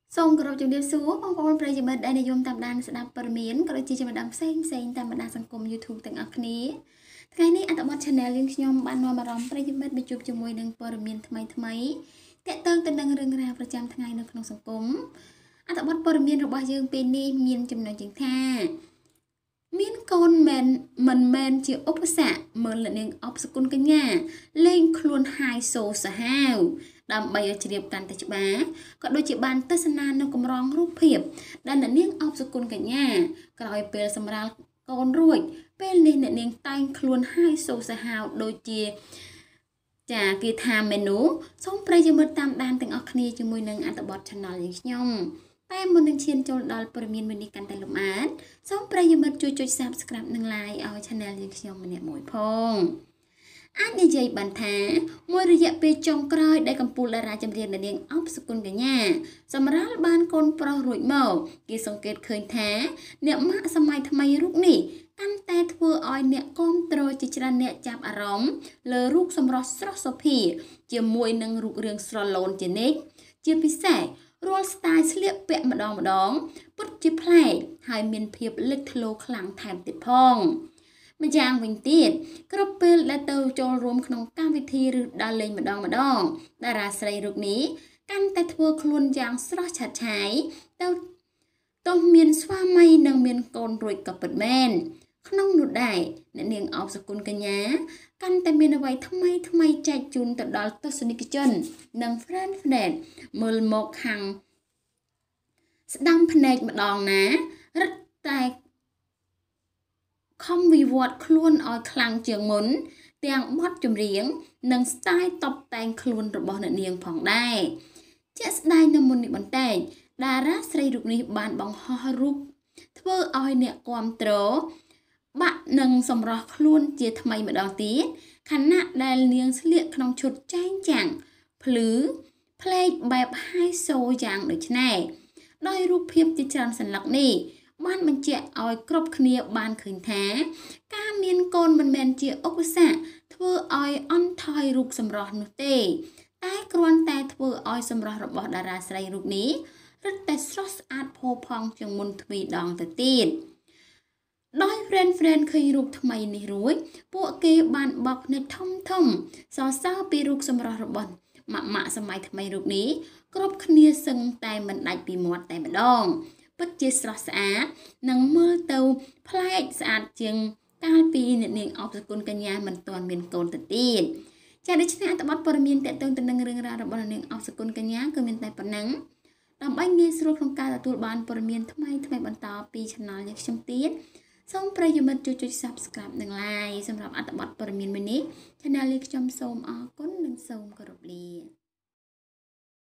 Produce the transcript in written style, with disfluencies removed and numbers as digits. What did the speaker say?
សូមគោរពជំរាបសួរបងប្អូនប្រិយមិត្តដែលនិយមតាមដានស្ដាប់ព័ត៌មានក៏ដូចជាចំណេះផ្សេងតាមបណ្ដាសង្គម YouTube ទាំងអស់គ្នាថ្ងៃនេះអត្ថបទ Channel យើងខ្ញុំបាននាំអារម្មណ៍ប្រិយមិត្តមកជួបជាមួយនឹងព័ត៌មានថ្មីតាក់ទងទៅនឹងរឿងរ៉ាវប្រចាំថ្ងៃនៅក្នុងសង្គមអត្ថបទព័ត៌មានរបស់យើងពេលនេះមានចំណុចជាងថាមានកូនមិនមែនជាឧបសគ្គមើលអ្នកនាងអបសគុណកញ្ញាលេងខ្លួនហាយសូសាហាវដើម្បីឲ្យជ្រាបកាន់តែច្បាស់ក៏ដូចជាបានទស្សនានៅកម្រងរូបភាពដែលអ្នកនាងអបសគុណកញ្ញាក្រោយពេលសម្រាលកូនរួចពេលនេះអ្នកនាងតែងខ្លួនហាយសូសាហាវដូចជាចាគេថាមេនូសូមប្រិយមិត្តតាមដានទាំងអស់គ្នាជាមួយនឹងអត្ថបទ Channel យើងខ្ញុំតែមុននឹងឈានចូលដល់ព័ត៌មានមួយនេះកាន់តែលម្អិតសូមប្រិយមិត្តជួយចុច Subscribe និង Like ឲ្យ Channel យើងខ្ញុំម្នាក់មួយផងអាចនិយាយបានថាមួយរយៈពេលចុងក្រោយដែលកម្ពុជាតារាចម្រៀងអ្នកនាងអបសគុណកញ្ញាសម្រាប់បានកូនប្រុសរួចមកគេសង្កេតឃើញថាអ្នកម៉ាក់សម័យថ្មីរូបនេះកាន់តែធ្វើឲ្យអ្នកគាំទ្រជាច្រើនអ្នកចាប់អារម្មណ៍លើរូបសម្រស់ស្រស់សុភាជាមួយនឹងរូបរាងស្រឡូនជានិច្ចជាពិសេសរាល់ស្ទាយស្លៀកពាក់ម្ដងពិតជាប្លែកហើយមានភាពលេចធ្លោខ្លាំងថែមទៀតផងម្យ៉ាងវិញទៀតគ្រប់ពេលដែលទៅចូលរួមក្នុងកម្មវិធីឬដើរលេងម្ដងតារាស្រីរូបនេះកាន់តែធ្វើខ្លួនយ៉ាងស្រស់ឆើតឆាយទៅមានស្វាមីនិងមានកូនរួចក៏ពិតមែនក្នុងនោះដែរអ្នកនាងអបសគុណកញ្ញាកាន់តែមានអ្វីថ្មីចែកជូនទៅដល់ទស្សនិកជននិង friend មើលមកខាងស្ដាំភ្នែកម្ដងណារឹតតែខំវិវត្តខ្លួនឲ្យខ្លាំងជាងមុនទាំងបទចម្រៀងនិងស្ទាយតបតែងខ្លួនរបស់អ្នកនាងផងដែរជាក់ស្ដែងនៅមុននេះបន្តិចតារាស្រីរូបនេះបានបង្ហោះរូបធ្វើឲ្យអ្នកគាំទ្របាក់នឹងសម្រស់ខ្លួនជាថ្មីម្ដងទៀតខណៈដែលនាងស្លៀកក្នុងឈុតចែងចាំងភ្លឺផ្លេកបែបហាយសូយ៉ាងដូចនេះដោយរូបភាពជាច្រើនសន្លឹកនេះបានបញ្ជាក់ឲ្យគ្រប់គ្នាបានឃើញថាការមានកូនមិនមែនជាឧបសគ្គធ្វើឲ្យអន់ថយរូបសម្រស់នោះទេតែគ្រាន់តែធ្វើឲ្យសម្រស់របស់តារាស្រីរូបនេះរឹតតែស្រស់ស្អាតផូរផង់ជាងមុនទ្វេដងទៅទៀតដោយ friend ឃើញរូបថ្មីនេះរួចពួកគេបានបោកភ្នែកធំសរសើរពីរូបសម្រស់របស់ម៉ាក់សម័យថ្មីរូបនេះគ្រប់គ្នាសឹងតែមិនដាច់ពីមាត់តែម្ដងពិតជាស្រស់ស្អាតនិងមើលទៅប្លែកស្អាតជាងកាលពីអ្នកនាងអបសគុណកញ្ញាមិនទាន់មានកូនទៅទៀតចាដូច្នេះអត្ថបទព័ត៌មានតេតឹងទៅនឹងរឿងរ៉ាវរបស់អ្នកនាងអបសគុណកញ្ញាគឺមានតែប៉ុណ្ណឹងដើម្បីងាយស្រួលក្នុងការទទួលបានព័ត៌មានថ្មីបន្តពី Channel យើងខ្ញុំទៀតសូមប្រិយមិត្តជួយចុច Subscribe និង Like សម្រាប់អត្ថបទព័ត៌មានមួយនេះ Channel យើងខ្ញុំសូមអរគុណនិងសូមគោរពលា